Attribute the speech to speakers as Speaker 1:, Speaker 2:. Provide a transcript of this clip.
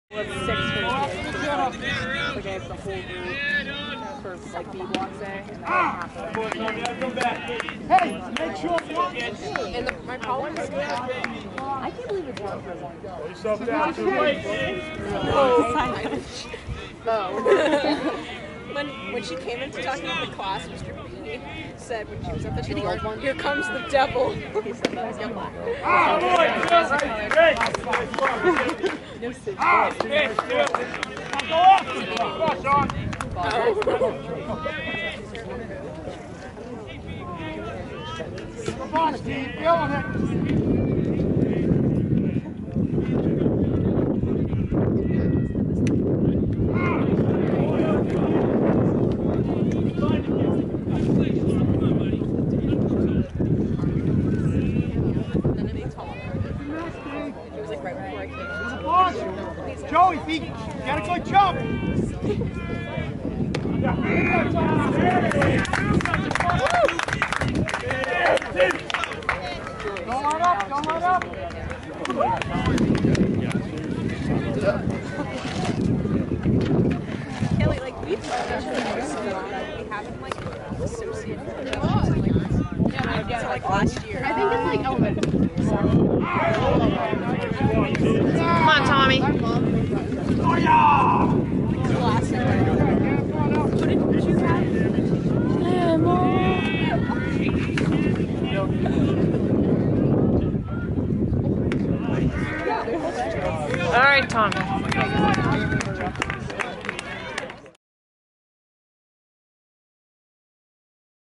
Speaker 1: With 6 for kids. Like I have the whole group for like B block day, and then half of them.
Speaker 2: Hey, make sure
Speaker 1: And my problem is I can't believe it's one for as long as
Speaker 2: yourself down too late.
Speaker 3: When she came into talking to the class, Mr. B said when she was at the door, "Here comes the devil." He said that.
Speaker 2: Come on, Steve, feeling it. Joey, feet, get a good jump. Don't let up, don't let up.
Speaker 3: Kelly, like we haven't like associated like last year.
Speaker 1: I think it's like elementary.
Speaker 4: Come on, Tommy.
Speaker 2: Oh, yeah!
Speaker 3: Last year. What did you
Speaker 4: All right, Tommy.